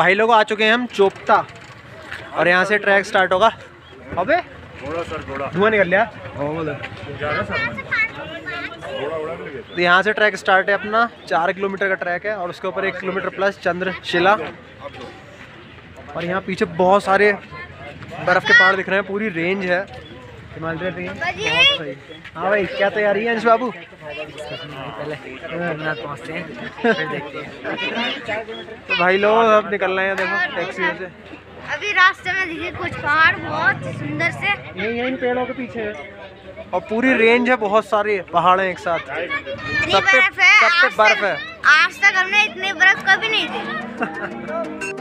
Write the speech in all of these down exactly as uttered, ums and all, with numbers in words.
भाई लोग आ चुके हैं हम चोपता और यहाँ से ट्रैक स्टार्ट होगा। अबे धुआं निकल लिया। तो यहाँ से ट्रैक स्टार्ट है अपना, चार किलोमीटर का ट्रैक है और उसके ऊपर एक किलोमीटर प्लस चंद्रशिला। और यहाँ पीछे बहुत सारे बर्फ़ के पहाड़ दिख रहे हैं, पूरी रेंज है हिमालय रेंज। बहुत सही। हाँ भाई, क्या तैयारी है अंश बाबू? पहले पहुँचते हैं फिर देखते हैं। तो भाई लोग अब निकल रहे हैं, देखो टैक्सी से। अभी रास्ते में दिखे कुछ पहाड़ बहुत सुंदर से, यही इन पेड़ों के पीछे है और पूरी रेंज है, बहुत सारे पहाड़ हैं एक साथ। सब पे सब पे बर्फ है। आज तक हमने इतनी बर्फ कभी नहीं देखी।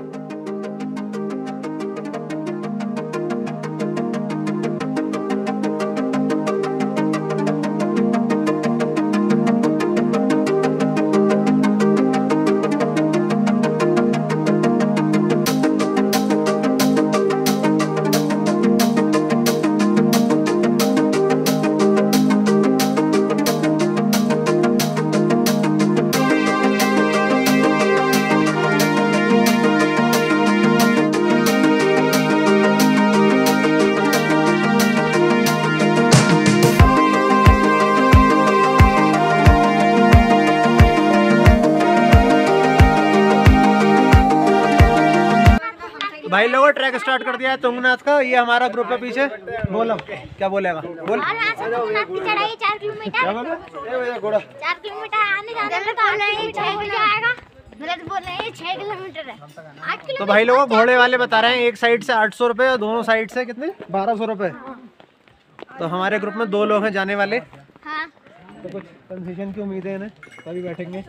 भाई लोगों ट्रैक स्टार्ट कर दिया है तुंगनाथ का। ये हमारा ग्रुप है पीछे। बोलो क्या बोलेगा, बोल। चढ़ाई चार किलोमीटर चार किलोमीटर आने जाने में जाएगा, मतलब बोल रहे हैं छह किलोमीटर है, आठ किलोमीटर। तो भाई लोगों घोड़े वाले बता रहे हैं एक साइड से आठ सौ रुपये और दोनों साइड से कितने, बारह सौ रुपये। तो हमारे ग्रुप में दो लोग हैं जाने वाले। हाँ। तो कुछ कंसेशन की उम्मीद है इन्हें, तभी बैठेंगे।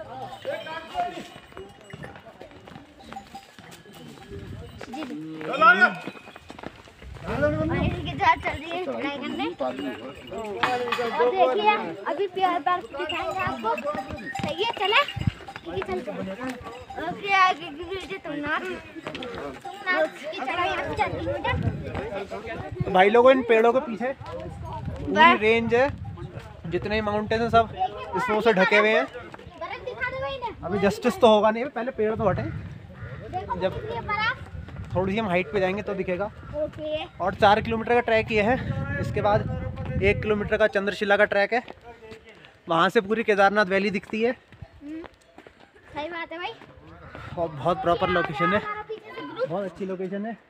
चल रही है चढ़ाई करने और देखिए अभी प्यार बार दिखाएंगे आपको। सही है, चले ठीक है, चलते हैं आगे की तुंगनाथ की चढ़ाई यहाँ से चार किलोमीटर। तो भाई लोगों इन पेड़ों के पीछे पूरी रेंज है, जितने ही माउंटेन हैं सब स्नो से ढके हुए हैं। अभी जस्टिस तो होगा नहीं, पहले पेड़ तो हटे, जब थोड़ी सी हम हाइट पे जाएंगे तो दिखेगा। और चार किलोमीटर का ट्रैक ये है। इसके बाद एक किलोमीटर का चंद्रशिला का ट्रैक है, वहाँ से पूरी केदारनाथ वैली दिखती है। सही बात है भाई, और बहुत प्रॉपर लोकेशन है, बहुत अच्छी लोकेशन है।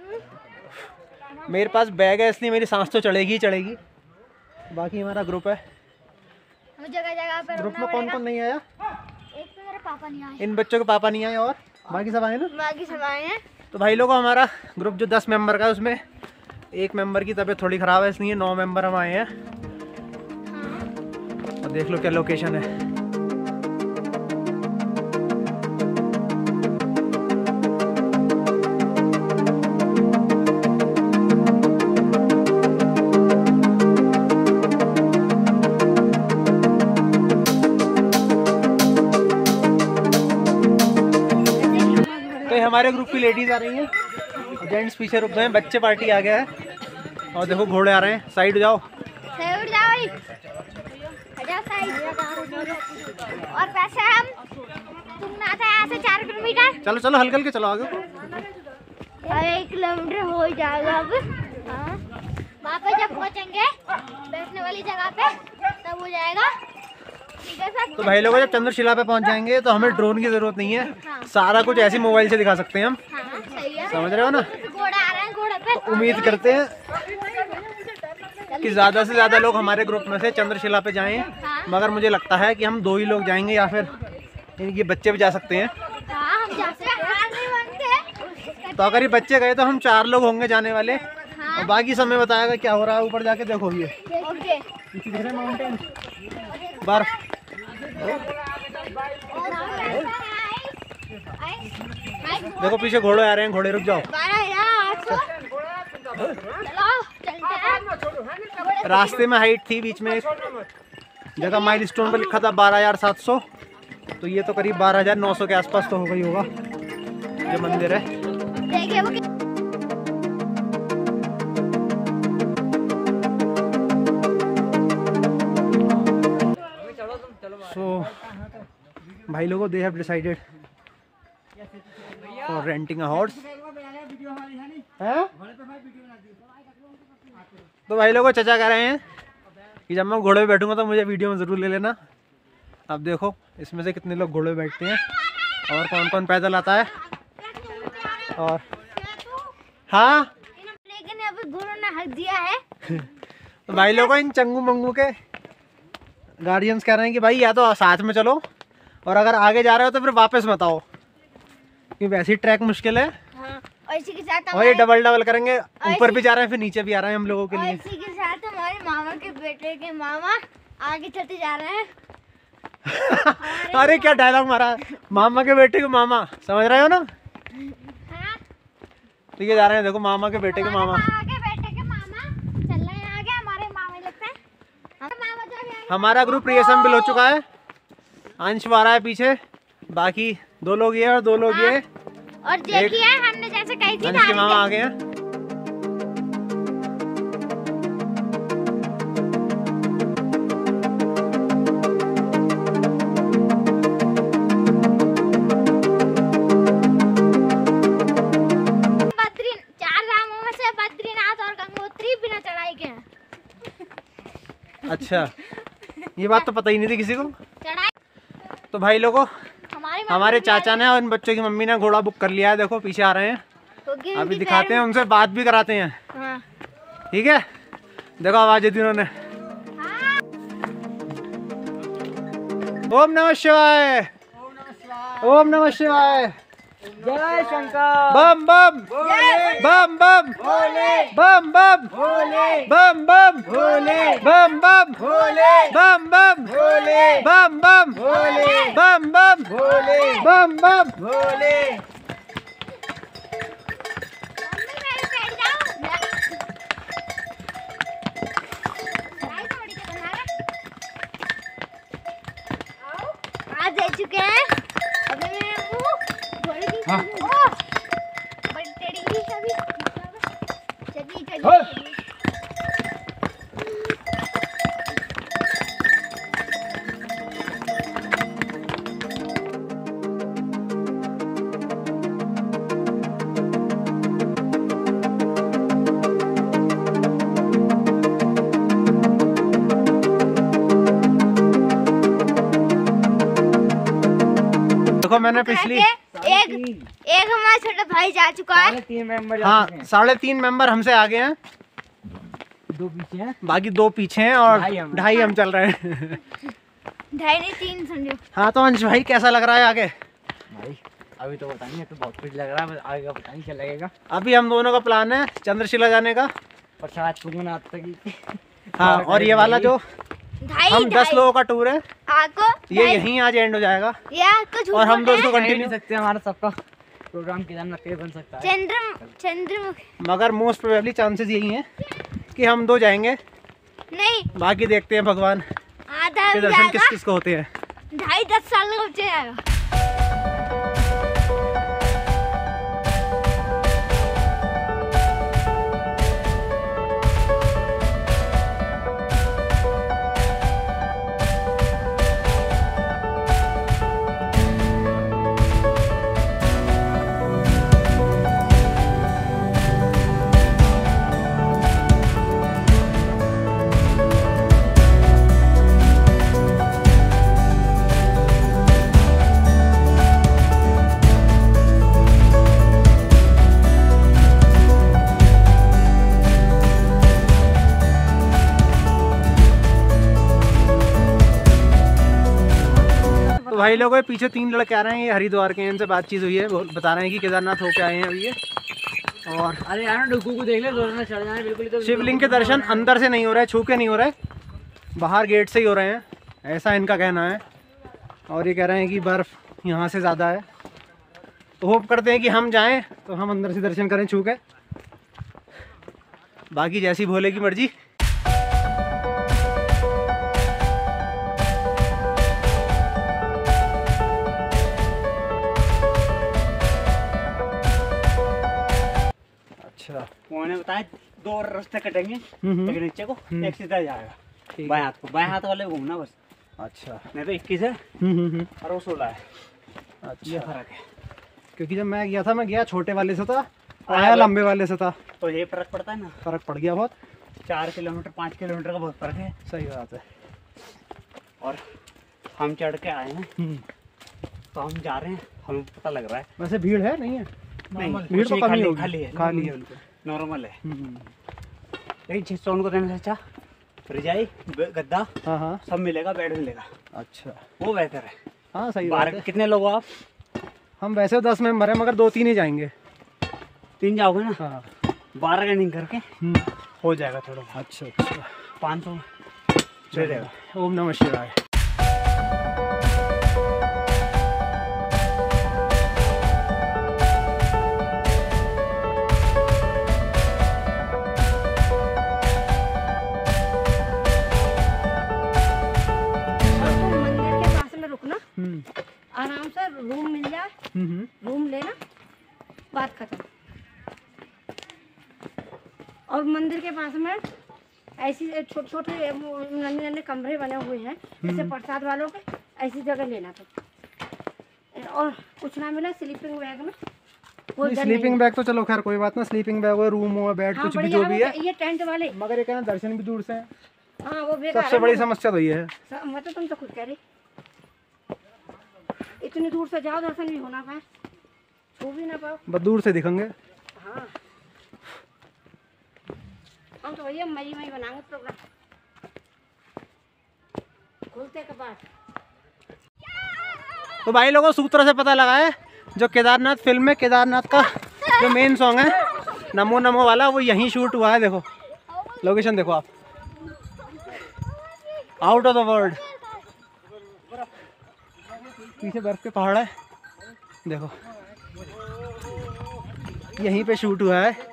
मेरे पास बैग है इसलिए मेरी सांस तो चढ़ेगी ही चढ़ेगी। बाकी हमारा ग्रुप है, जगह जगह पर ग्रुप में कौन कौन नहीं आया? एक तो मेरे पापा नहीं आए, इन बच्चों के पापा नहीं आए और बाकी सब आए ना। बाकी सब आए हैं। तो भाई लोगों हमारा ग्रुप जो दस मेंबर का है उसमें एक मेंबर की तबीयत थोड़ी ख़राब है, इसलिए नौ मेंबर हम आए हैं। और देख लो क्या लोकेशन है। हमारे ग्रुप की लेडीज आ रही हैं, जेंट्स पीछे रुक गए हैं, बच्चे पार्टी आ गया है। और देखो घोड़े आ रहे हैं, साइड जाओ साइड जाओ साइड। और पैसे हम तुंगनाथ है यहाँ से चार किलोमीटर। चलो चलो हल्के हल्के चलो आगे। एक किलोमीटर हो जाएगा अब। वहाँ पे जब पहुँचेंगे बैठने वाली जगह पे तब हो जाएगा। तो भाई लोगों जब चंद्रशिला पे पहुंच जाएंगे तो हमें ड्रोन की जरूरत नहीं है। हाँ। सारा कुछ ऐसे मोबाइल से दिखा सकते हैं हम। हाँ, सही है। समझ रहे हो ना? घोड़ा आ रहा है, घोड़े पे। तो उम्मीद करते हैं कि ज़्यादा से ज़्यादा लोग हमारे ग्रुप में से चंद्रशिला पे जाएं। हाँ। मगर मुझे लगता है कि हम दो ही लोग जाएंगे या फिर इनके बच्चे भी जा सकते हैं। हाँ, हम जा सकते हैं। तो अगर ये बच्चे गए तो हम चार लोग होंगे जाने वाले। हाँ। और बाकी समय बताएगा क्या हो रहा है ऊपर जाके। देखो ये दिख रहे माउंटेन, बर्फ। देखो पीछे घोड़े आ रहे हैं, घोड़े रुक जाओ। रास्ते में हाइट थी, बीच में एक जगह माइलस्टोन पर लिखा था बारह हजार सात सौ, तो ये तो करीब बारह हजार नौ सौ के आसपास तो होगा ही होगा जो मंदिर है। सो भाई लोगों they have decided for renting a horse. हैं? तो भाई लोगों चचा कह रहे हैं कि जब मैं घोड़े पे बैठूंगा तो मुझे वीडियो में ज़रूर ले लेना। अब देखो इसमें से कितने लोग घोड़े पे बैठते हैं और कौन कौन पैदल आता है। और हाँ लेकिन अभी घोड़ों ने हक दिया है। तो भाई लोगों इन चंगू मंगू के गार्डियंस कह रहे हैं कि भाई या तो साथ में चलो और अगर आगे जा रहे हो तो फिर वापस मत आओ क्योंकि वैसे ही ट्रैक मुश्किल है। हाँ, और इसी के साथ और ये डबल डबल करेंगे, ऊपर भी जा रहे हैं फिर नीचे भी आ रहे हैं हम लोगों के लिए। इसी के साथ हमारे मामा के बेटे के मामा आगे चलते जा रहे हैं। अरे क्या डायलॉग मारा, मामा के बेटे के मामा, समझ रहे हो ना? हाँ? ठीक है जा रहे हैं, देखो मामा के बेटे के मामा। मामा के बेटे के मामा चल रहे हैं आगे, हमारे मामा लगते हैं। मामा जो भी आगे। हमारा ग्रुप रिएसम्बल हो चुका है, अंश आ रहा है पीछे, बाकी दो लोग ये और दो लोग ये। और देखिए हमने जैसे कही थी अंश के मामा आ गए हैं। बद्री चार धामों में से बद्रीनाथ और गंगोत्री बिना चढ़ाई के हैं। अच्छा ये बात तो पता ही नहीं थी किसी को। चढ़ाई तो भाई लोगों हमारी हमारे चाचा ने और इन बच्चों की मम्मी ने घोड़ा बुक कर लिया है, देखो पीछे आ रहे हैं। होगी अभी उनकी दिखाते हैं, उनसे बात भी कराते हैं। हाँ। ठीक है देखो आवाज दी उन्होंने। ओम नमः शिवाय, ओम नमः शिवाय, जय शंकर। बम बम बम बम बम बम बम बम बम बम बम बम बम बम बम बम बम बम भोले मम्मी मेरे बैठ जाओ। चढ़ाई तो बड़ी खतरनाक है। आज दे चुके हैं अभी मैं वो घोड़े की ओ बड़ी टेढ़ी हुई अभी चली चली चली। देखो मैंने पिछली एक एक हमारा छोटा भाई जा चुका है। साढ़े तीन मेंबर हाँ साढ़े तीन मेंबर हमसे आगे हैं, दो पीछे हैं, बाकी दो पीछे हैं और ढाई हम। ढाई हम चल रहे हैं। ढाई नहीं तीन समझो। हाँ तो अंश भाई कैसा लग रहा है आगे? भाई अभी तो पता नहीं, तो बहुत कुछ लग रहा है, बस आगे का पता नहीं क्या लगेगा। अभी हम दोनों का प्लान है चंद्रशिला जाने का। और शायद तुम ना तक हाँ और ये वाला जो ढाई हम दस ढाई। लोगों का टूर है आपको ये यहीं आज एंड हो जाएगा ये आपको झूठ और हम बोल रहे दोस्तों हैं। कंटिन्यू नहीं सकते, हमारा सबका प्रोग्राम कितना तेज बन सकता है। चंद्र चंद्रमुखी मगर मोस्ट प्रोबेबली चांसेस यही हैं कि हम दो जाएंगे, नहीं बाकी देखते हैं भगवान आधा के भी दर्शन किस जाएगा। किस को होते हैं। ढाई दस साल का बच्चा जाएगा। तो भाई लोगों पीछे तीन लड़के आ रहे हैं, ये हरिद्वार के हैं, इनसे बातचीत हुई है, वो बता रहे हैं कि केदारनाथ होके आए हैं अभी ये। और अरे यार डुगू को देख ले, जोर में चढ़ जाए बिल्कुल। तो शिवलिंग के दर्शन अंदर से नहीं हो रहे, छू के नहीं हो रहे, बाहर गेट से ही हो रहे हैं, ऐसा इनका कहना है। और ये कह रहे हैं कि बर्फ़ यहाँ से ज़्यादा है, तो होप करते हैं कि हम जाएं तो हम अंदर से दर्शन करें छू के, बाकी जैसी भोले की मर्जी। अच्छा उन्होंने बताया दो रास्ते कटेंगे, हम्म एक नीचे को एक सीधा जाएगा, ठीक बाएं है। हाथ को, बाएं हाथ वाले को घूमना बस। अच्छा नहीं तो इक्कीस है हम्म हम्म हम्म, और वो सोलह है, ये अच्छा फर्क है। क्योंकि जब मैं गया था, मैं गया छोटे वाले से था, आया लंबे वाले से था, तो ये फर्क पड़ता है ना, फर्क पड़ गया बहुत। चार किलोमीटर पाँच किलोमीटर का बहुत फर्क है। सही बात है। और हम चढ़ के आए हैं तो हम जा रहे हैं, हमें पता लग रहा है। वैसे भीड़ है नहीं है? नहीं, भीड़ तो कम ही होगी, खाली है, खाली है, नॉर्मल है। लेकिन छह सौ उनको देने से अच्छा रजाई गद्दा हाँ हाँ सब मिलेगा, बेड मिलेगा। अच्छा, वो बेहतर है। हाँ सही बात है। कितने लोग हो आप? हम वैसे दस मेंबर हैं, मगर दो तीन ही जाएंगे। तीन जाओगे ना? हाँ, बारह रनिंग करके हो जाएगा थोड़ा। अच्छा अच्छा, पाँच सौ दे देगा। ओम नमः शिवाय। आराम से रूम मिल जाए, रूम लेना, बात खत्म। और मंदिर के पास में ऐसी छोटे छोटे नन्हे नन्हे कमरे बने हुए हैं, जैसे प्रसाद वालों के, ऐसी जगह लेना तो। और कुछ ना मिला स्लीपिंग बैग में, वो स्लीपिंग बैग तो चलो खैर कोई बात ना, स्लीपिंग बैग हो, रूम हो, बेड, हाँ, कुछ भी जो भी है। ये टेंट वाले, मगर ये कहना दर्शन भी दूर से है। हाँ वो बेकार सबसे बड़ी समस्या तो ये है। मैं तो तुम तो खुद कह रही, इतनी दूर से जाओ, दर्शन भी होना पाए, छू भी ना पाओ, बस दूर से दिखेंगे। हाँ हम तो भैया मई मई बनाएंगे प्रोग्राम, खुलते के बाद। तो भाई लोगों सूत्रों से पता लगा है, जो केदारनाथ फिल्म में केदारनाथ का जो मेन सॉन्ग है नमो नमो वाला, वो यहीं शूट हुआ है। देखो लोकेशन देखो आप, आउट ऑफ द वर्ल्ड। पीछे बर्फ के पहाड़ है, देखो यहीं पे शूट हुआ है।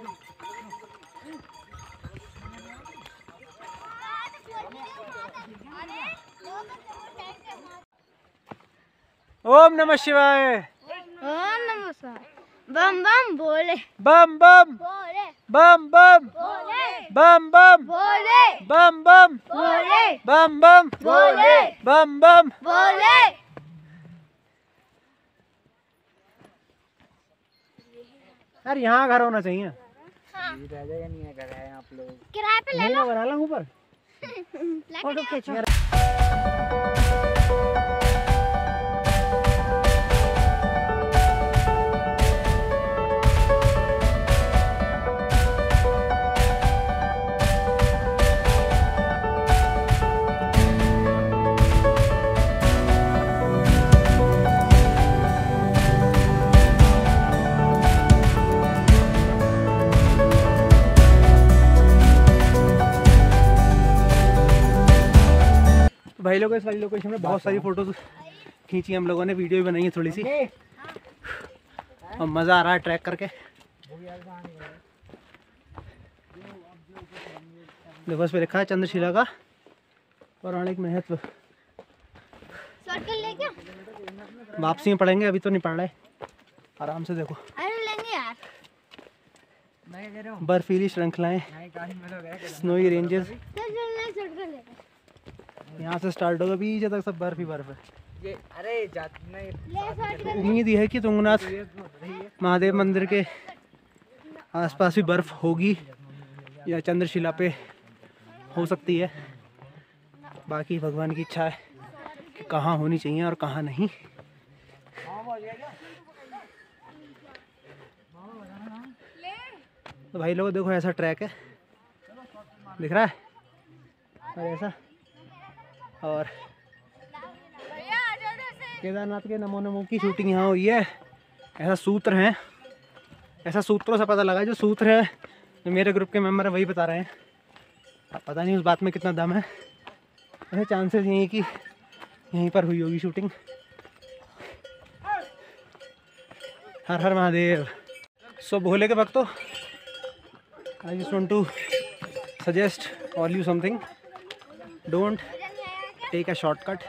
ओम नमः शिवाय। ओम नमः शिवाय। बम बम बोले, बम बम बोले, बम बम बोले, बम बम बोले, बम बम बोले, बम बम बोले, बम बम बोले। यार यहाँ घर होना चाहिए। हाँ। नहीं है घर है आप लोग, किराए पे ले लो, बना ला ऊपर फोटो खींचो। भाई लोग इस वाली लोकेशन में बहुत सारी फोटोज खींची हम लोगों ने, वीडियो भी बनाई है थोड़ी सी, और मज़ा आ रहा है ट्रैक करके। देखो इस पे लिखा है चंद्रशिला का पौराणिक महत्व। सर्कल ले क्या? वापसी में पढ़ेंगे, अभी तो नहीं पढ़ रहे, आराम से देखो। अरे लेंगे यार, बर्फीली श्रृंखलाएं, स्नोई रेंजेस, यहाँ से स्टार्ट होगा, पीछे तक सब बर्फ ही बर्फ है। ये अरे जात नहीं, उम्मीद यह है कि तुंगनाथ महादेव मंदिर के आसपास भी बर्फ होगी या चंद्रशिला पे हो सकती है। बाकी भगवान की इच्छा है कि कहाँ होनी चाहिए और कहाँ नहीं। तो भाई लोग देखो ऐसा ट्रैक है, दिख रहा है, और ऐसा, और केदारनाथ के नमो नमो की शूटिंग यहाँ हुई है। ऐसा सूत्र है, ऐसा सूत्रों से पता लगा, जो सूत्र है जो मेरे ग्रुप के मेंबर है वही बता रहे हैं। अब पता नहीं उस बात में कितना दम है, ऐसे चांसेस यही कि यहीं पर हुई होगी शूटिंग। हर हर महादेव। सो भोले के भक्तों, I just want to suggest all you something, don't take a shortcut,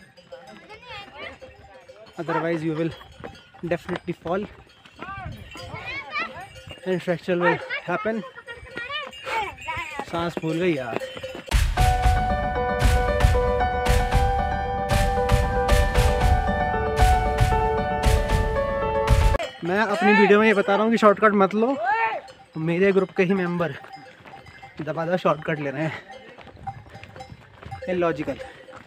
otherwise you will definitely fall and fracture will happen। सांस फूल गई यार। मैं अपनी वीडियो में ये बता रहा हूँ कि शॉर्टकट मत लो, मेरे ग्रुप के ही मेंबर दबा शॉर्टकट ले रहे हैं, इलॉजिकल।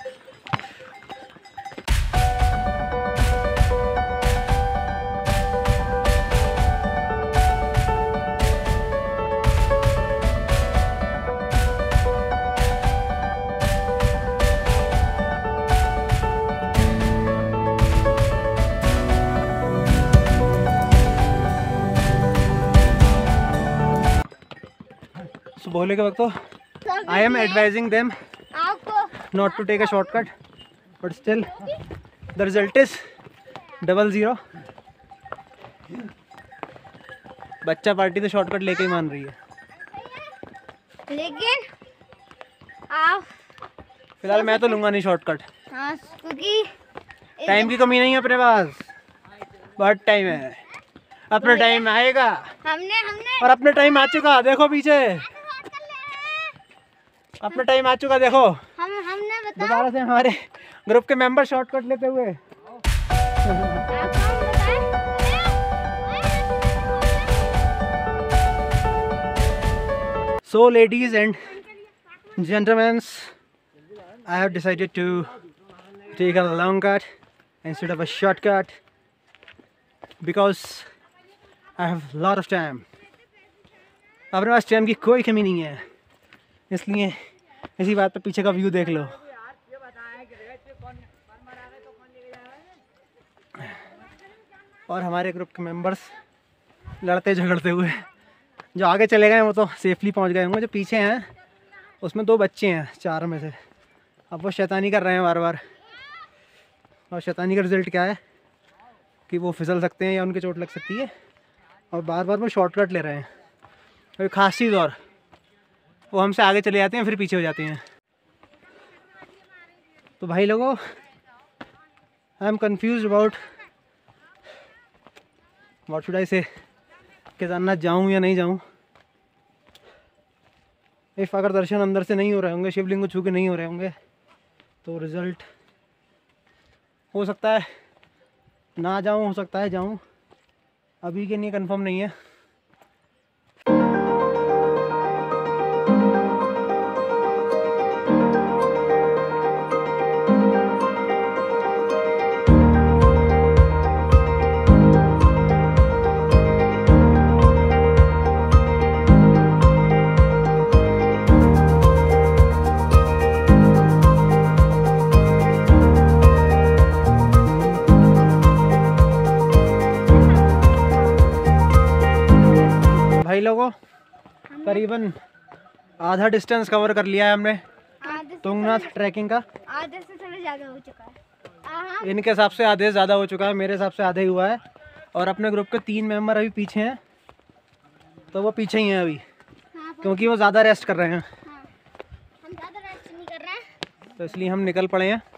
So, बोले के वक्त तो आई एम एडवाइजिंग देम आपको not to take a shortcut, but still the result is double zero. बच्चा पार्टी तो शॉर्टकट लेके ही मान रही है, लेकिन आप फिलहाल मैं तो लूँगा नहीं शॉर्टकट। हाँ, क्योंकि टाइम की कमी नहीं है अपने पास, बहुत टाइम है, अपना टाइम आएगा। हमने हमने और अपना टाइम आ चुका, देखो पीछे अपना टाइम आ चुका, देखो हम हमने बताओ दोबारा से हमारे ग्रुप के मेंबर शॉर्टकट लेते हुए। आपको हम बताएं? So ladies and gentlemen, I have decided to take a long cut instead of a shortcut because I have a lot of time. अपने पास टाइम की कोई कमी नहीं है, इसलिए इसी बात पे पीछे का व्यू देख लो। और हमारे ग्रुप के मेंबर्स लड़ते झगड़ते हुए, जो आगे चले गए वो तो सेफली पहुंच गए होंगे, जो पीछे हैं उसमें दो बच्चे हैं चार में से, अब वो शैतानी कर रहे हैं बार बार। और शैतानी का रिज़ल्ट क्या है कि वो फिसल सकते हैं या उनके चोट लग सकती है, और बार बार वो शॉर्टकट ले रहे हैं। और खास चीज़ और, वो हमसे आगे चले जाते हैं फिर पीछे हो जाते हैं। तो भाई लोगों, I am confuse about what should I say, Kedarnath जाऊँ या नहीं जाऊँ। इफ़ अगर दर्शन अंदर से नहीं हो रहे होंगे, शिवलिंग को छू के नहीं हो रहे होंगे, तो रिज़ल्ट हो सकता है ना जाऊँ, हो सकता है जाऊँ, अभी के लिए कंफर्म नहीं है। भाई लोगों, करीबन आधा डिस्टेंस कवर कर लिया है हमने आधे से तुंगनाथ ट्रैकिंग का। आधे से थोड़ा ज़्यादा हो चुका है। हाँ, इनके हिसाब से आधे से ज़्यादा हो चुका है, मेरे हिसाब से आधे ही हुआ है। और अपने ग्रुप के तीन मेंबर अभी पीछे हैं, तो वो पीछे ही हैं अभी, हाँ, क्योंकि वो ज़्यादा रेस्ट कर रहे हैं, हाँ, हम ज़्यादा रेस्ट नहीं कर रहे हैं। तो इसलिए हम निकल पड़े हैं।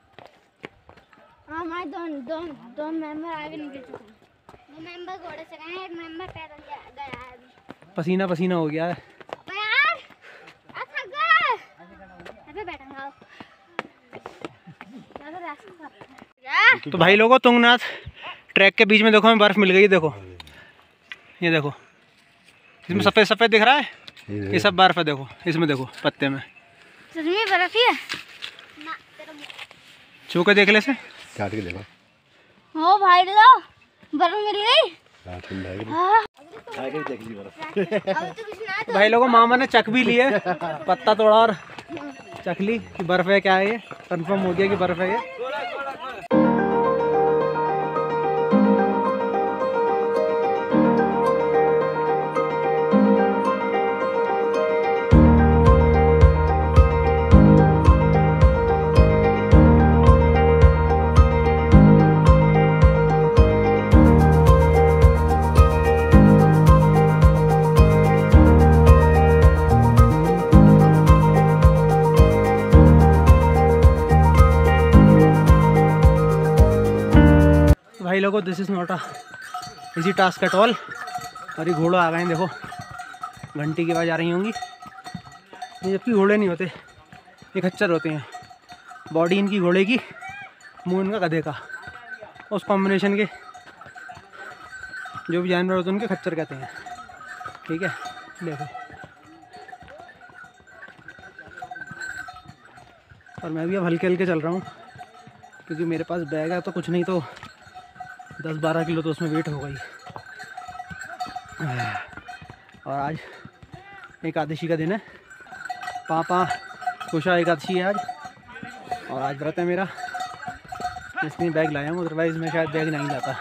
हाँ, हमारे दो दो दो मेंबर आगे निकल चुके हैं। दो मेंबर घोड़े से गए हैं, एक मेंबर पैदल गया गया है अभी। पसीना पसीना हो गया है। अबे यार, आ थक गए। अबे बैठूंगा अब। ज़्यादा रेस्ट कर रहे हैं। तो भाई लोगों, तुंगनाथ ट्रैक के बीच में देखो हमें बर्फ़ मिल गई। देखो ये देखो, इसमें सफ़ेद सफ़ेद दिख रहा है, ये सब बर्फ़ है। देखो इसमें, देखो पत्ते में सच में बर्फ ही है ना, तेरा मुंह छू के देख ले से। काट के देखो। हो भाई लो, बर्फ मिल गई। हाँ, ठंडा है कि हाँ, खा के देख ली बर्फ। अब तो कुछ ना। तो भाई लोगों, मामा ने चख भी लिए, पत्ता तोड़ा और चख ली कि बर्फ़ है। क्या है ये, कंफर्म हो गया कि बर्फ़ है ये। भाई लोगों, this is not a easy task at all. और ये घोड़े आ गए हैं, देखो घंटी की आवाज़ आ रही होंगी। ये जबकि घोड़े नहीं होते, ये खच्चर होते हैं। बॉडी इनकी घोड़े की, मुंह इनका गधे का, उस कॉम्बिनेशन के जो भी जानवर होते हैं उनके खच्चर कहते हैं, ठीक है। देखो, और मैं भी अब हल्के हल्के चल रहा हूँ क्योंकि मेरे पास बैग है, तो कुछ नहीं तो दस बारह किलो तो उसमें वेट होगा ही। और आज एकादशी का दिन है, पापा कुशा एकादशी है आज, और आज व्रत है मेरा, इसलिए बैग लाया हूँ, अदरवाइज़ मैं शायद बैग नहीं लाता।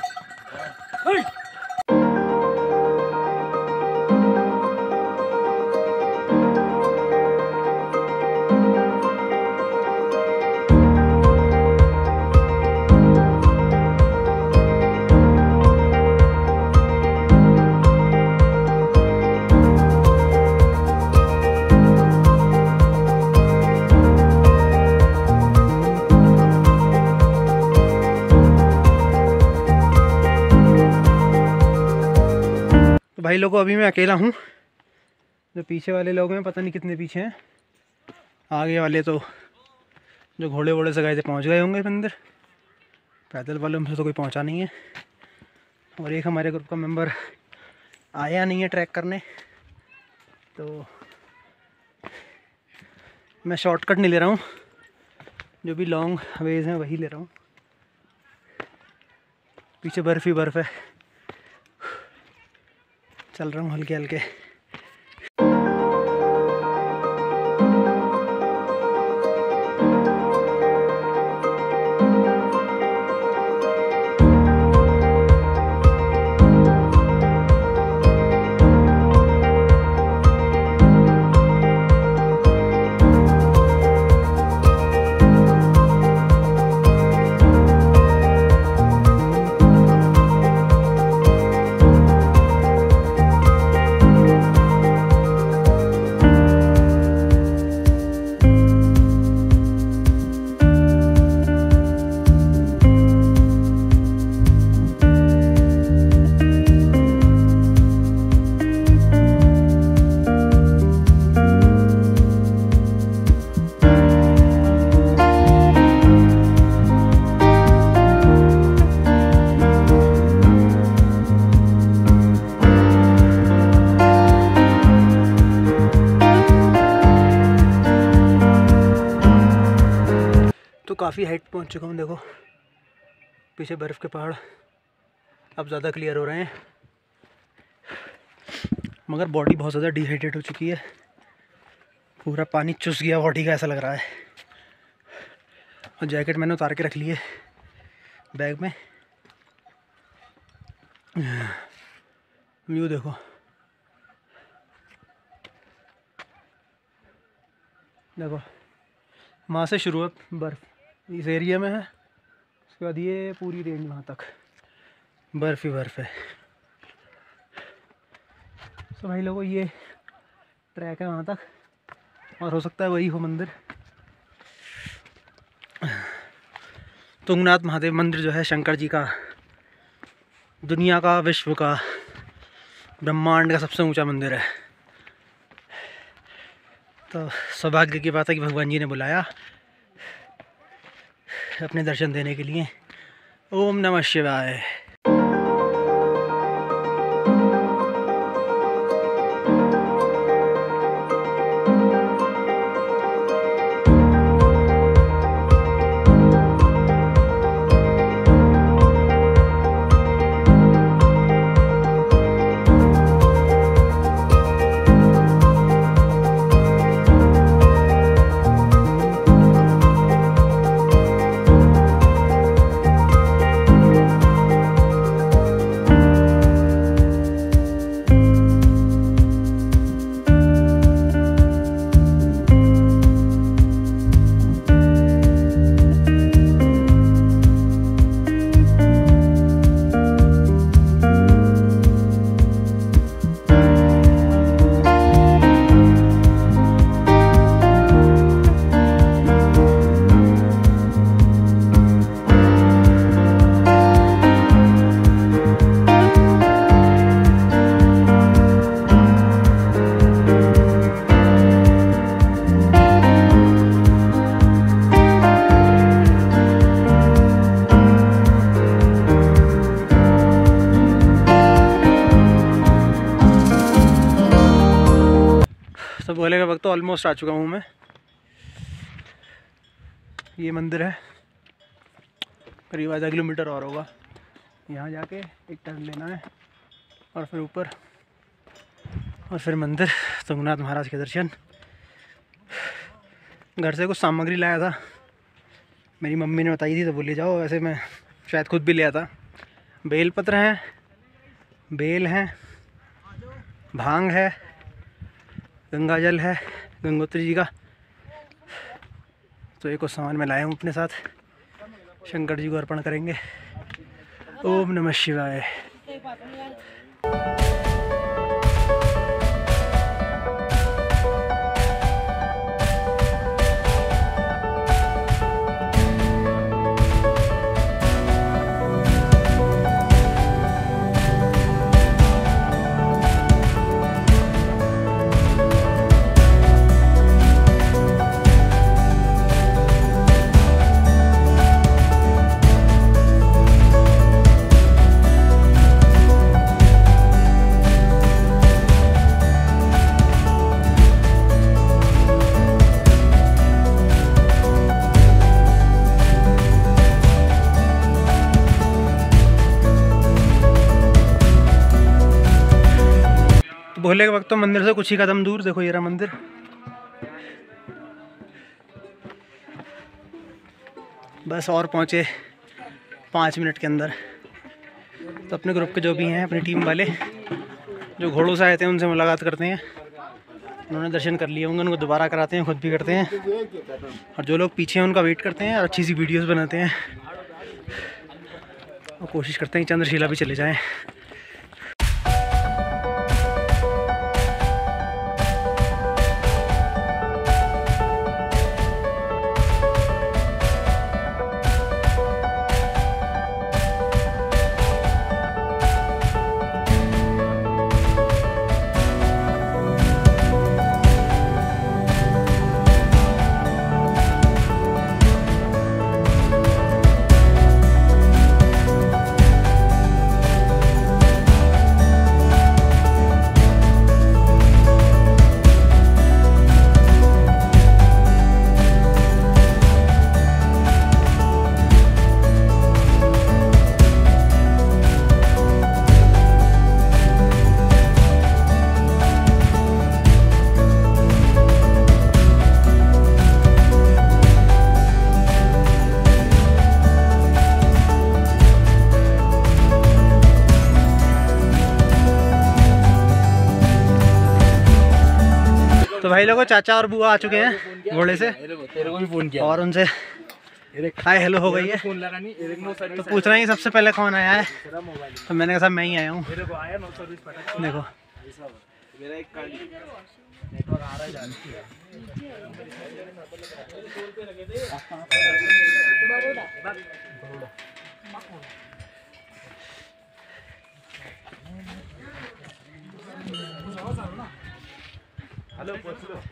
भाई लोगों, अभी मैं अकेला हूँ, जो पीछे वाले लोग हैं पता नहीं कितने पीछे हैं, आगे वाले तो जो घोड़े वोड़े से गए थे पहुँच गए होंगे अंदर, पैदल वालों में से तो कोई पहुँचा नहीं है। और एक हमारे ग्रुप का मेंबर आया नहीं है ट्रैक करने, तो मैं शॉर्टकट नहीं ले रहा हूँ, जो भी लॉन्ग वेज हैं वही ले रहा हूँ। पीछे बर्फ़ ही बर्फ़ है, चल रहा हूँ हल्के हल्के। तो काफ़ी हाइट पहुंच चुका हूं, देखो पीछे बर्फ़ के पहाड़ अब ज़्यादा क्लियर हो रहे हैं, मगर बॉडी बहुत ज़्यादा डिहाइड्रेट हो चुकी है, पूरा पानी चुस गया बॉडी का ऐसा लग रहा है। और जैकेट मैंने उतार के रख ली है बैग में। व्यू देखो, देखो वहाँ से शुरू है बर्फ़, इस एरिया में है, उसके बाद ये पूरी रेंज वहाँ तक बर्फ़ ही बर्फ़ है। तो भाई लोगों, ये ट्रैक है वहाँ तक, और हो सकता है वही हो मंदिर। तुंगनाथ महादेव मंदिर जो है शंकर जी का, दुनिया का, विश्व का, ब्रह्मांड का सबसे ऊंचा मंदिर है। तो सौभाग्य की बात है कि भगवान जी ने बुलाया अपने दर्शन देने के लिए। ओम नमः शिवाय। तो भोले का वक्त तो ऑलमोस्ट आ चुका हूँ मैं। ये मंदिर है, करीब आधा किलोमीटर और होगा। यहाँ जाके एक टर्न लेना है और फिर ऊपर और फिर मंदिर तुंगनाथ महाराज के दर्शन। घर से कुछ सामग्री लाया था, मेरी मम्मी ने बताई थी तो बोले जाओ, वैसे मैं शायद खुद भी लिया था। बेलपत्र हैं, बेल हैं, भांग है, गंगा जल है गंगोत्री जी का। तो एक और सामान मैं लाया हूँ अपने साथ, शंकर जी को अर्पण करेंगे। ओम नमः शिवाय। भोले के वक्त तो मंदिर से कुछ ही कदम दूर देखो ये रहा मंदिर। बस और पहुँचे पाँच मिनट के अंदर। तो अपने ग्रुप के जो भी हैं, अपनी टीम वाले जो घोड़ों से आए थे, उनसे मुलाकात करते हैं। उन्होंने दर्शन कर लिए होंगे, उनको दोबारा कराते हैं, खुद भी करते हैं। और जो लोग पीछे हैं उनका वेट करते हैं और अच्छी सी वीडियोस बनाते हैं और कोशिश करते हैं चंद्रशिला भी चले जाएँ। तो भाई लोगों, चाचा और बुआ आ चुके हैं घोड़े से, तेरे को भी फोन किया और उनसे हाय हेलो हो गई है। तो पूछना ही सबसे पहले कौन आया है, तो मैंने कहा साहब मैं ही आया हूँ। देखो हेलो पूछ लो।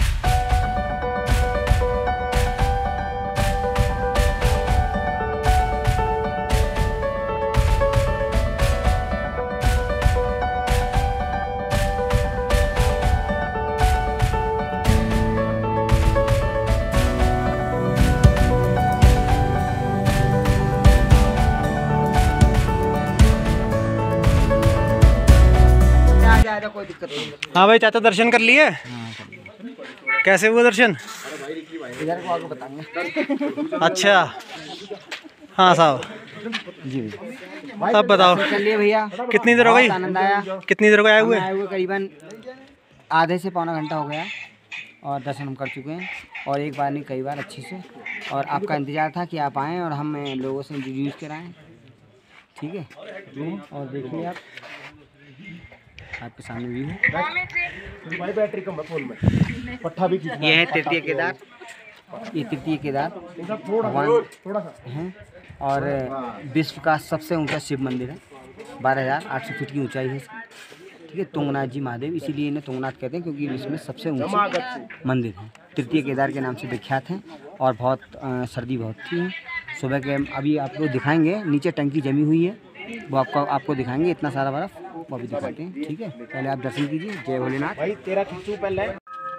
कोई दिक्कत नहीं। हाँ भाई, चाचा दर्शन कर लिए? कैसे हुआ दर्शन? इधर को आगे बताएंगे। अच्छा हाँ साहब जी अब बताओ, चलिए भैया, कितनी देर हो गई? आनंद आया। कितनी देर को आए हुए? आए हुए करीबन आधे से पौना घंटा हो गया और दर्शन हम कर चुके हैं, और एक बार नहीं कई बार अच्छे से। और आपका इंतज़ार था कि आप आएँ और हम लोगों से इंट्रोड्यूस कराएँ, ठीक है। और देखिए आप आपके सामने व्यू है। भाई बैटरी कम है फोन में, पट्टा भी ये है तृतीय केदार, ये तृतीय केदार भगवान हैं, और विश्व का सबसे ऊंचा शिव मंदिर है, बारह हज़ार आठ सौ फीट की ऊंचाई है, ठीक है। तुंगनाथ जी महादेव, इसीलिए इन्हें तुंगनाथ कहते हैं क्योंकि विश्व में सबसे ऊंचे मंदिर हैं। तृतीय केदार के नाम से विख्यात हैं, और बहुत आ, सर्दी बहुत थी है। सुबह के अभी आपको दिखाएंगे, नीचे टंकी जमी हुई है, वो आपको आपको दिखाएंगे, इतना सारा बर्फ वो अभी दिखाते हैं, ठीक है। पहले आप दर्शन कीजिए। जय भोलेनाथ। भाई तेरा खिंचू पहले।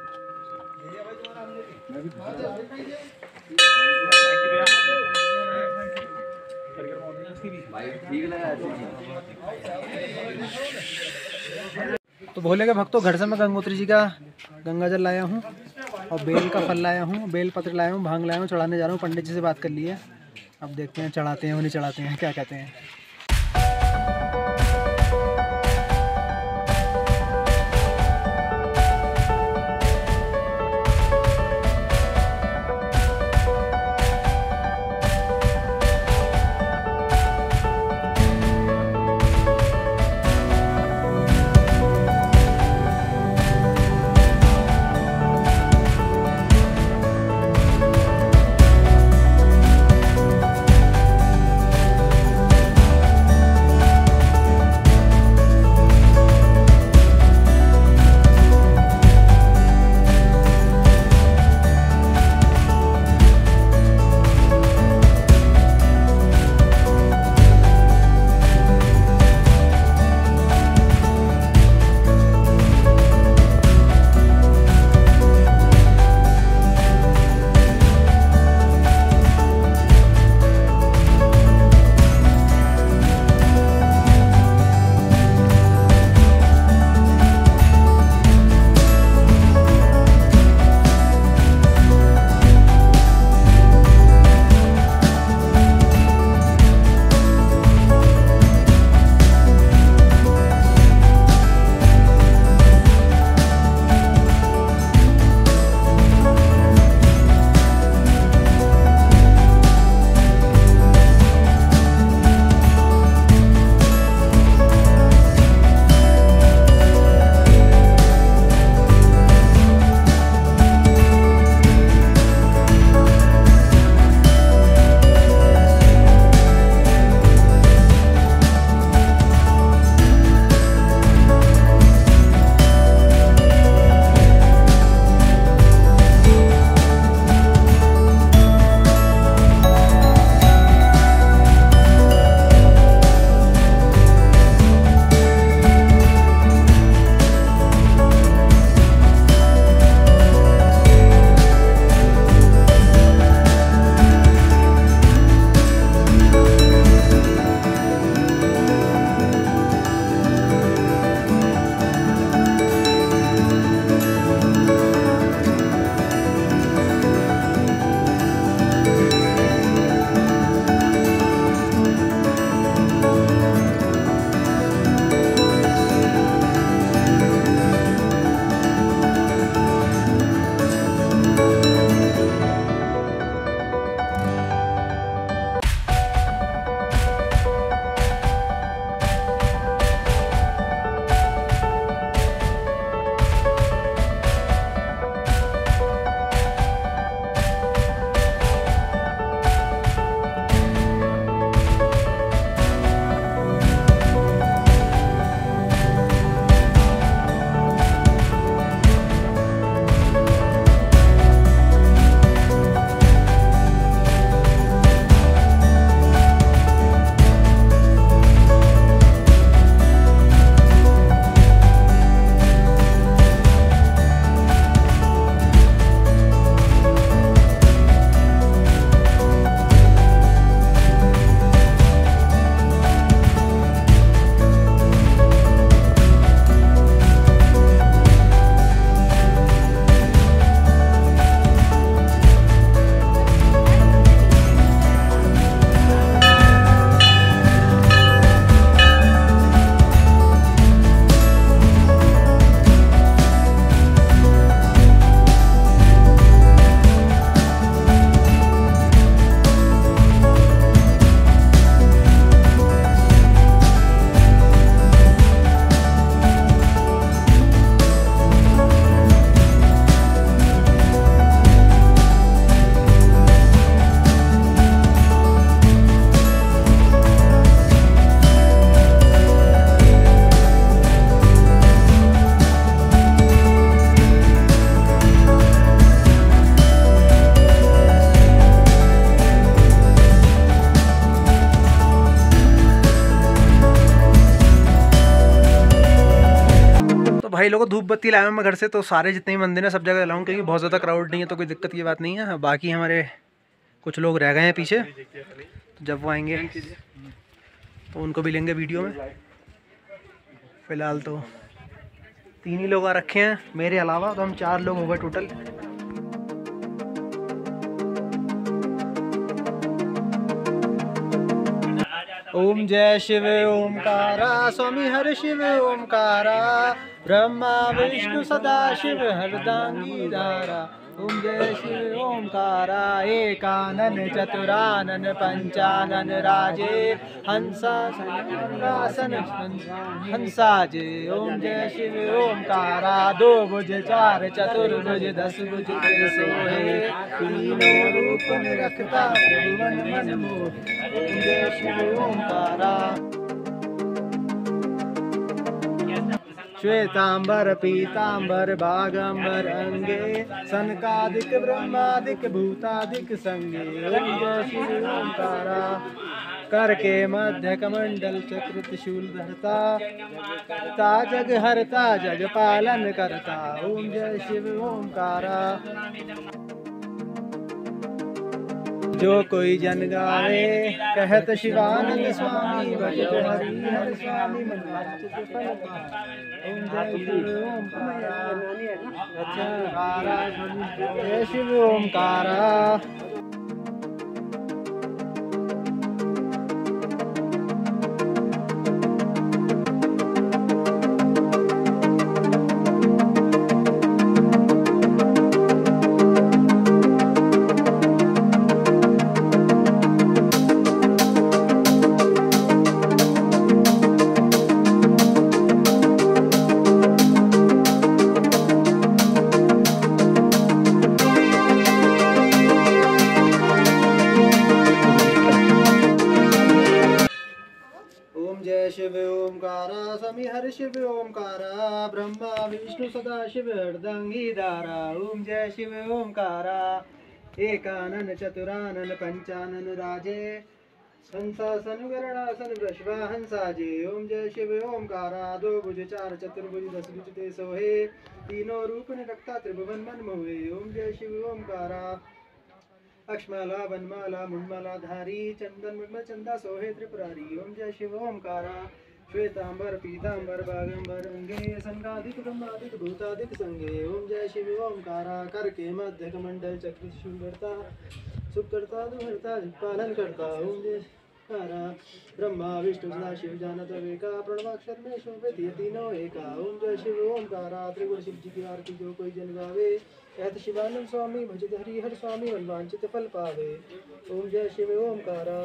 तो भोले के भक्तों, घर से मैं गंगोत्री जी का गंगा जल लाया हूँ और बेल का फल लाया हूँ, बेल पत्र लाया हूँ, भांग लाया हूँ, चढ़ाने जा रहा हूँ। पंडित जी से बात कर ली है, अब देखते हैं चढ़ाते हैं वो नहीं चढ़ाते हैं, क्या कहते हैं। भाई लोगों धूप बत्ती लाया हूँ मैं घर से, तो सारे जितने भी मंदिर हैं सब जगह लाऊँ क्योंकि बहुत ज़्यादा क्राउड नहीं है, तो कोई दिक्कत की बात नहीं है। बाकी हमारे कुछ लोग रह गए हैं पीछे, तो जब वो आएंगे तो उनको भी लेंगे वीडियो में। फ़िलहाल तो तीन ही लोग आ रखे हैं मेरे अलावा, तो हम चार लोग हो गए टोटल। ओम जय शिव ओमकारा, स्वामी हर शिव ओमकारा, ब्रह्मा विष्णु सदा शिव हरदांगी धारा। ओम जय शिव ओमकारा, एकानन चतुरानन पंचानन राजे, हंसा सिंहासन हंसाजे। ओम जय शिव ओमकारा, दो भुज चार चतुर्भुज दस भुज के सोहे, तीनों रूप निरखता त्रिभुवन मन मोहे। ओम जय शिव ओमकारा। श्वेतांबर पीतांबर बागंबर अंगे, सनकादिक ब्रह्मादिक भूतादिक संगे। ओम जय शिव ओमकारा, कर के मध्य कमंडल चक्र त्रिशूल धरता, ता जग हरता जग पालन करता। ओम जय शिव ओमकारा। जो कोई जन गावे कहत शिवानंद स्वामी, भजत हरि हर स्वामी मन वांछित फल पावे। ओम जय शिव ओमकारा, जय शिव ओमकारा। शिव ओमकारा, स्वामी हर शिव ओमकारा, ब्रह्मा विष्णु सदा शिव हरदांगी धारा। ओम जय शिव ओमकारा, एकानन चतुरानन पंचानन राजे, हंसासन गरुड़ासन वृषभाहन साजे। ओम जय शिव ओमकारा, दो भुज चार चतुर्भुज दस भुज ते सोहे, तीनों रूप निरखता त्रिभुवन मन मोहे। ओम जय शिव ओमकारा, अक्षमाला वनमाला मुंडमाला धारी, चंदन मुंडमा चंदा सोहे त्रिपुरारी। ओम जय शिव ओमकारा, श्वेतांबर पीतांबर बागंबर अंगे, सनकादिक ब्रह्मादिक भूतादिक संगे। ओम जय शिव ओमकारा, कर के मध्य कमंडल चक्र त्रिशूल धरता, सुख करता दुहरता पालन करता। ओम जय कारा, ब्रह्मा विष्णु सदा शिव जानत विवेका, प्रणवाक्षर में शोभित ये तीनों एका। ओम जय शिव ओमकारा, त्रिगुण शिव जी की आरती जो कोई जन गावे, कहत शिवानंद स्वामी भजत हरि हर स्वामी मन वांछित फल पावे। ओम जय शिव ओमकारा।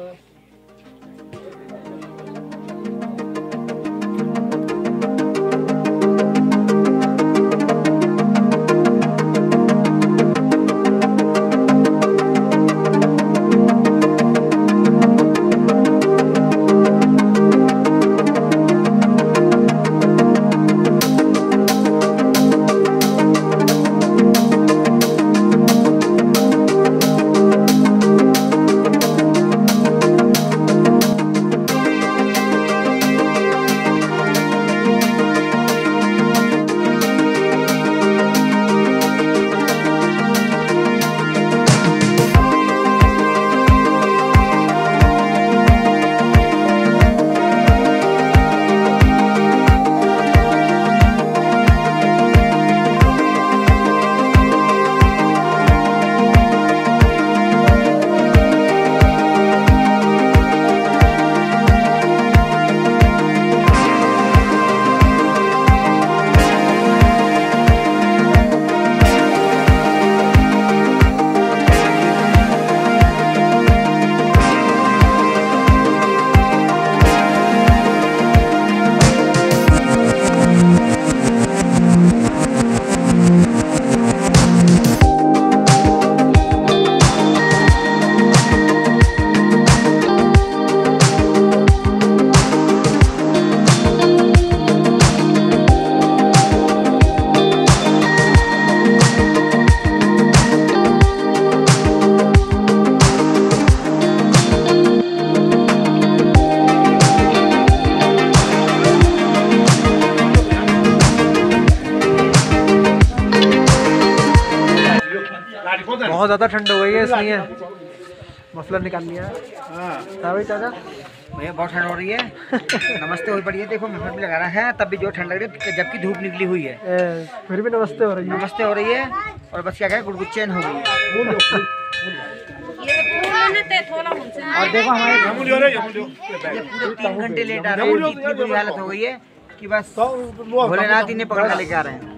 बहुत ज़्यादा ठंड हो गई है इसलिए मफलर निकाल लिया। हाँ भाई चाचा भैया बहुत ठंड हो रही है। नमस्ते हो पड़ी है, देखो मफलर भी लगा रहा है, तब भी जो ठंड लग रही है जबकि धूप निकली हुई है। ए, फिर भी नमस्ते हो रही है। नमस्ते हो रही है और बस क्या कहें गुड़गुच्चैन हो गई है। और देखो हमारे ये पूरे तीन घंटे लेट आ रहे हैं, इतनी बुरी हालत हो गई है कि बस भोलेनाथ इन्हें पकड़ लेके आ रहे हैं।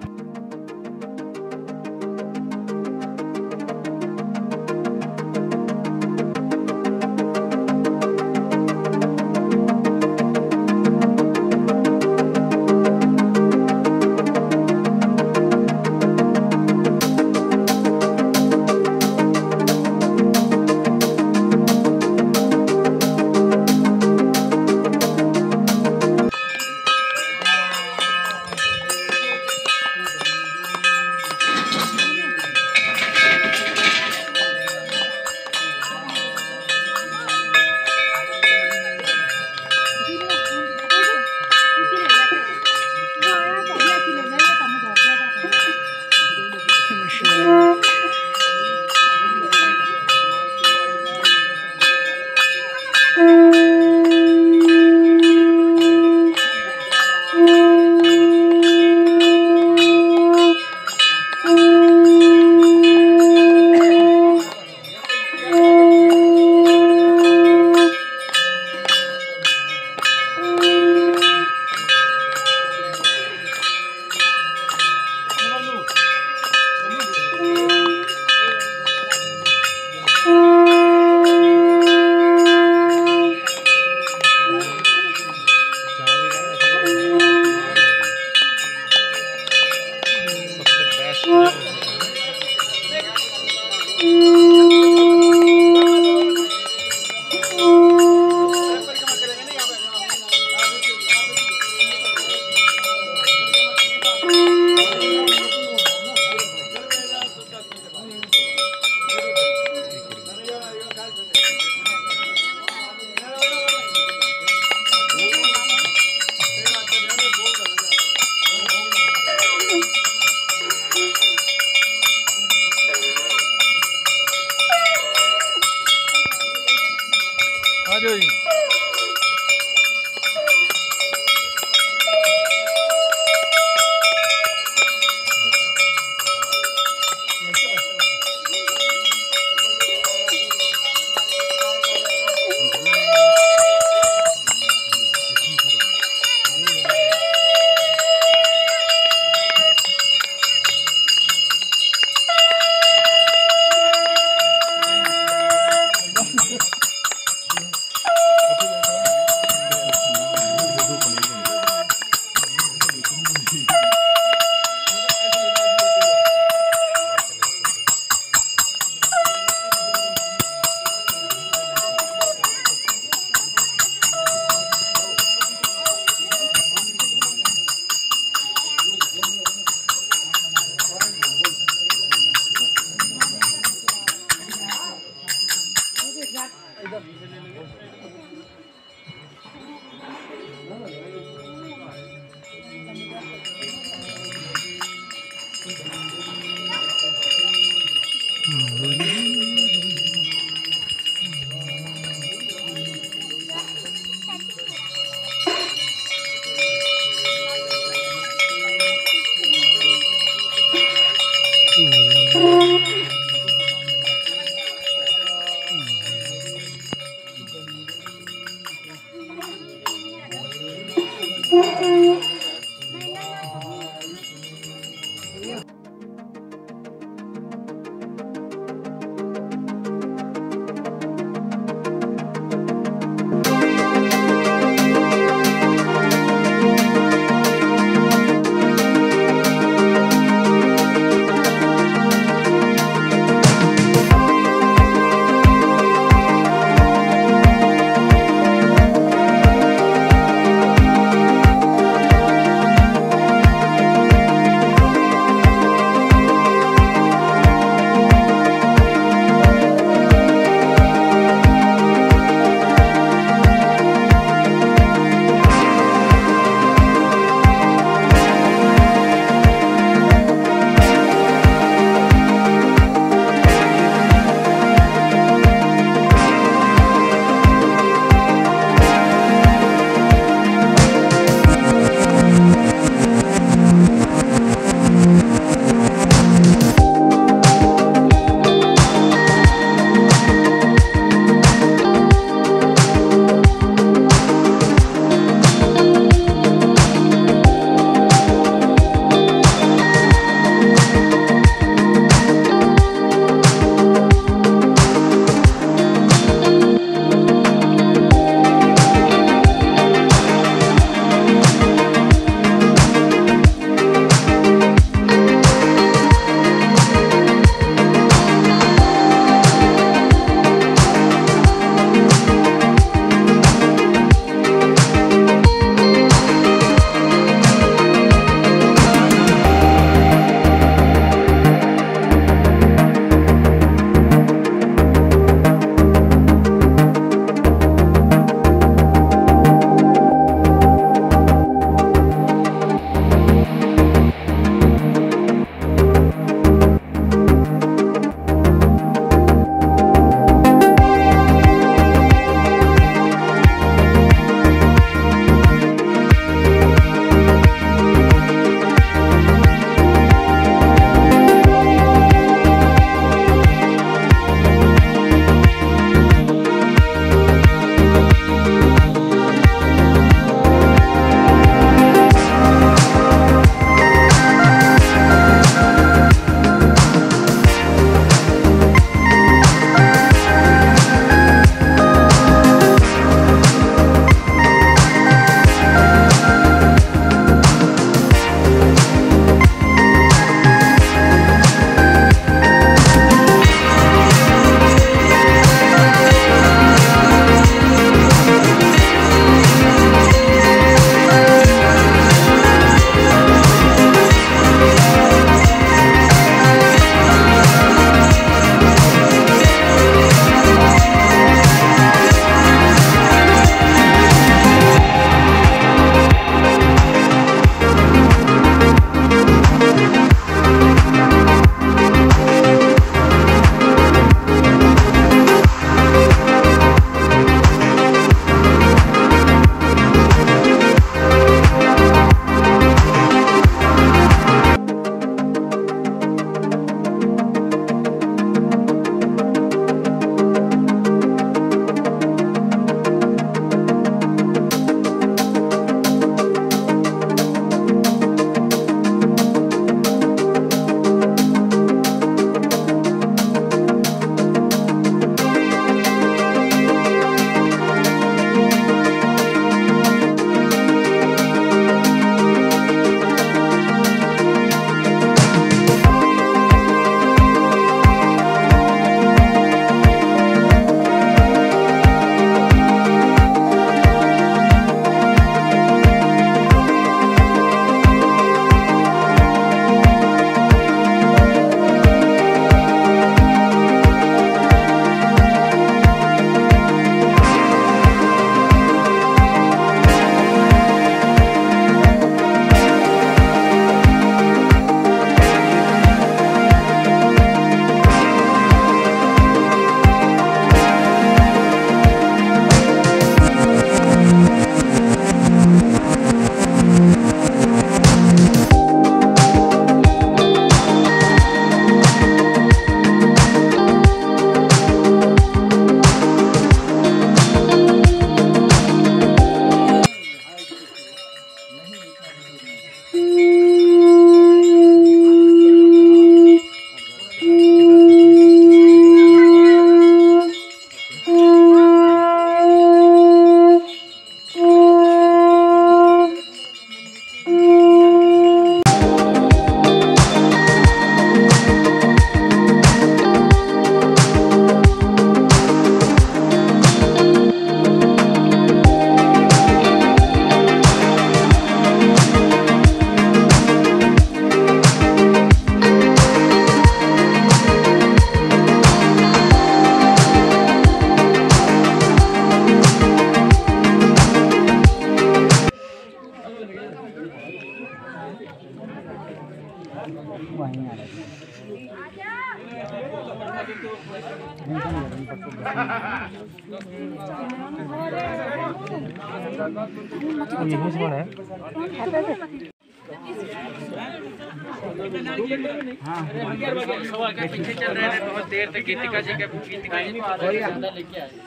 पीछे चल रहे थे बहुत देर तक गीतिका जी के गीतिका जी को आधा ज्यादा लेके आए।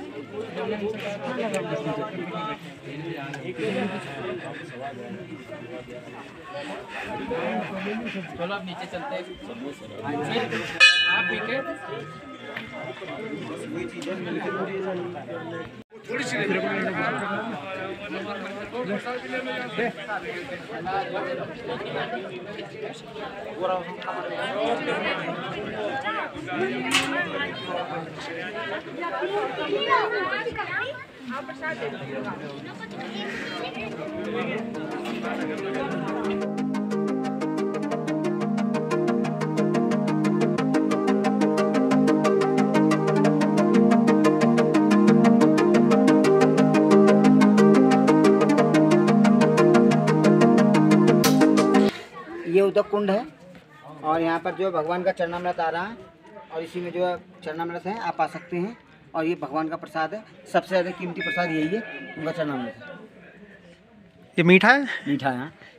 चलो अब नीचे चलते हैं। आप पी के थोड़ी सी ये उदक कुंड है और यहाँ पर जो है भगवान का चरणामृत आ रहा है और इसी में जो है चरणामृत है, आप आ सकते हैं। और ये भगवान का प्रसाद है, सबसे ज़्यादा कीमती प्रसाद यही है, उनका चरणामृत है। ये मीठा है? मीठा है।